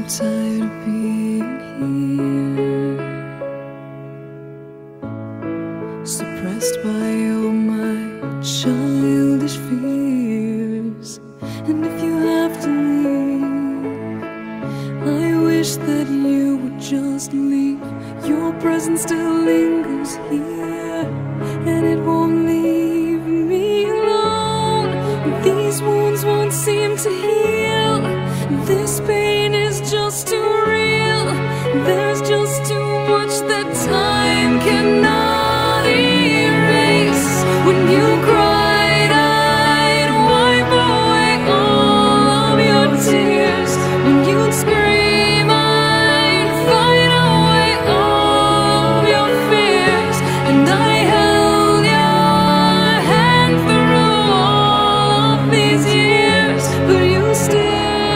tired of being here, suppressed by all my childish fears. And if you have to leave, I wish that you would just leave. Your presence still lingers here, and it won't leave me alone. These wounds won't seem to heal. This pain is just too real. There's just too much that time cannot erase. When you cried, I'd wipe away all of your tears. When you'd scream, I'd fight away all of your fears. And I held your hand through all of these years, but you still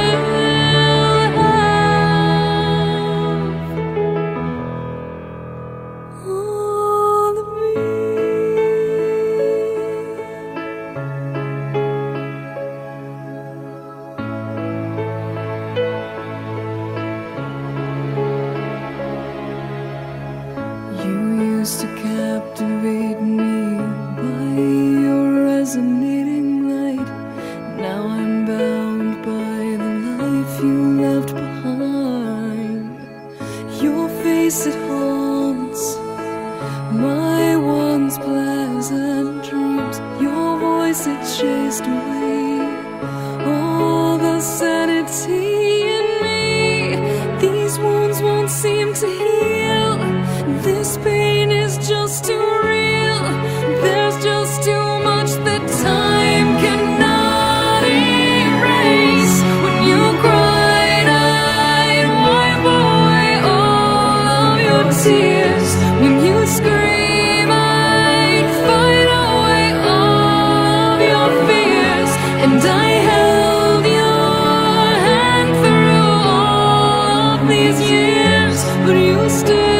used to captivate me by your resonating light. Now I'm bound by the life you left behind. Your face, it haunts my once pleasant dreams. Your voice, it chased away all the sanity in me. These wounds won't seem to heal. This pain is just too real. There's just too much that time cannot erase. When you cried, I'd wipe away all of your tears. When you scream, I'd fight away all of your fears. And I held your hand through all of these years, but you still